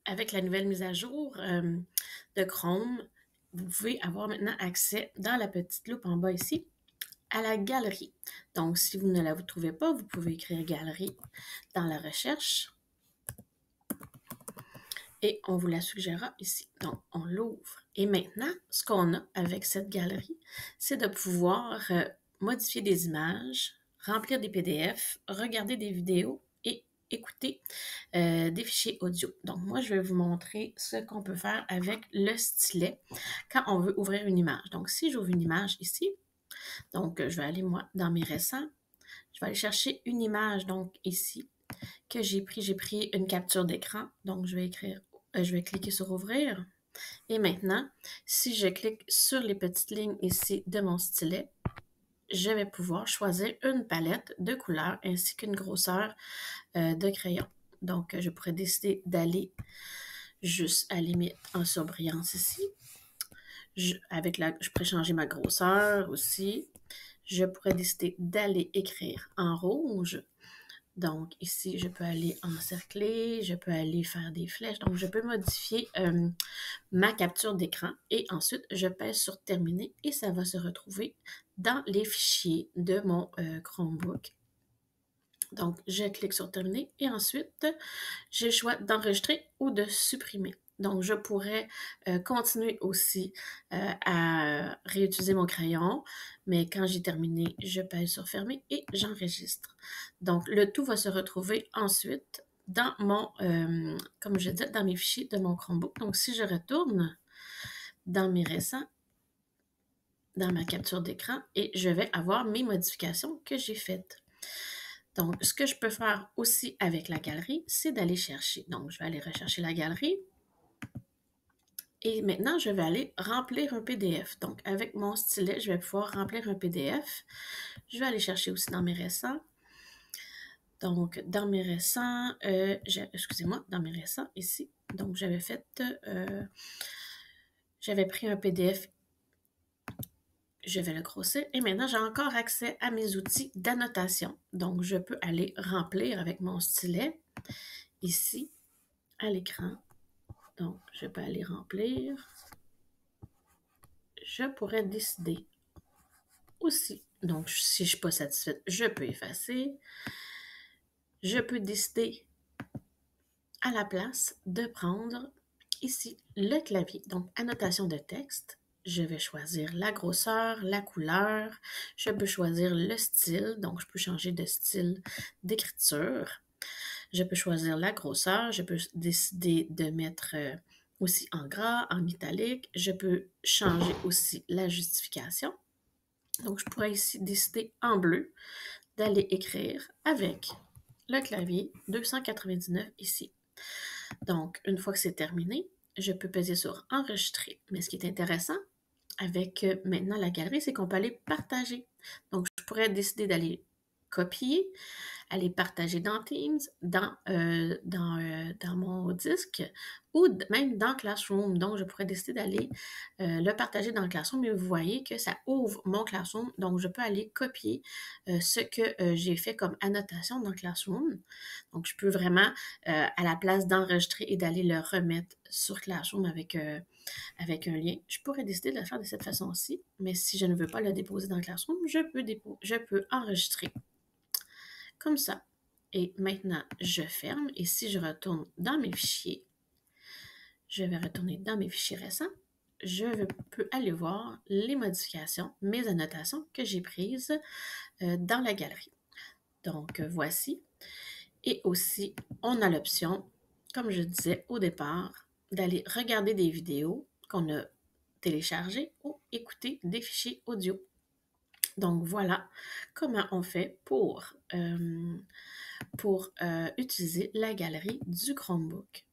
Avec la nouvelle mise à jour de Chrome, vous pouvez avoir maintenant accès dans la petite loupe en bas ici à la galerie. Donc, si vous ne la vous trouvez pas, vous pouvez écrire galerie dans la recherche et on vous la suggérera ici. Donc, on l'ouvre. Et maintenant, ce qu'on a avec cette galerie, c'est de pouvoir modifier des images, remplir des PDF, regarder des vidéos et écouter des fichiers audio. Donc, moi, je vais vous montrer ce qu'on peut faire avec le stylet quand on veut ouvrir une image. Donc, si j'ouvre une image ici, donc je vais aller, moi, dans mes récents, je vais aller chercher une image, donc ici, que j'ai pris. J'ai pris une capture d'écran, donc je vais cliquer sur ouvrir. Et maintenant, si je clique sur les petites lignes ici de mon stylet, je vais pouvoir choisir une palette de couleurs ainsi qu'une grosseur de crayon. Donc, je pourrais décider d'aller juste à la limite en surbrillance ici. Je pourrais changer ma grosseur aussi. Je pourrais décider d'aller écrire en rouge. Donc, ici, je peux aller encercler, je peux aller faire des flèches. Donc, je peux modifier ma capture d'écran et ensuite, je pèse sur terminer et ça va se retrouver dans les fichiers de mon Chromebook. Donc, je clique sur terminer et ensuite, j'ai le choix d'enregistrer ou de supprimer. Donc, je pourrais continuer aussi à réutiliser mon crayon, mais quand j'ai terminé, je pèse sur fermer et j'enregistre. Donc, le tout va se retrouver ensuite dans comme je disais, dans mes fichiers de mon Chromebook. Donc, si je retourne dans mes récents, dans ma capture d'écran, et je vais avoir mes modifications que j'ai faites. Donc, ce que je peux faire aussi avec la galerie, c'est d'aller chercher. Donc, je vais aller rechercher la galerie. Et maintenant, je vais aller remplir un PDF. Donc, avec mon stylet, je vais pouvoir remplir un PDF. Je vais aller chercher aussi dans mes récents. Donc, dans mes récents, excusez-moi, dans mes récents, ici. Donc, j'avais pris un PDF, je vais le grossir. Et maintenant, j'ai encore accès à mes outils d'annotation. Donc, je peux aller remplir avec mon stylet, ici, à l'écran. Donc, je peux aller remplir. Je pourrais décider aussi. Donc, si je ne suis pas satisfaite, je peux effacer. Je peux décider à la place de prendre ici le clavier. Donc, annotation de texte. Je vais choisir la grosseur, la couleur. Je peux choisir le style. Donc, je peux changer de style d'écriture. Je peux choisir la grosseur. Je peux décider de mettre aussi en gras, en italique. Je peux changer aussi la justification. Donc, je pourrais ici décider en bleu d'aller écrire avec le clavier 299 ici. Donc, une fois que c'est terminé, je peux peser sur enregistrer. Mais ce qui est intéressant avec maintenant la galerie, c'est qu'on peut aller partager. Donc, je pourrais décider d'aller copier, aller partager dans Teams, dans mon disque ou même dans Classroom. Donc, je pourrais décider d'aller le partager dans Classroom, mais vous voyez que ça ouvre mon Classroom. Donc, je peux aller copier ce que j'ai fait comme annotation dans Classroom. Donc, je peux vraiment, à la place d'enregistrer et d'aller le remettre sur Classroom avec un lien, je pourrais décider de le faire de cette façon-ci. Mais si je ne veux pas le déposer dans Classroom, je peux enregistrer comme ça. Et maintenant, je ferme. Et si je retourne dans mes fichiers, je vais retourner dans mes fichiers récents. Je peux aller voir les modifications, mes annotations que j'ai prises dans la galerie. Donc, voici. Et aussi, on a l'option, comme je disais au départ, d'aller regarder des vidéos qu'on a téléchargées ou écouter des fichiers audio. Donc, voilà comment on fait pour utiliser la galerie du Chromebook.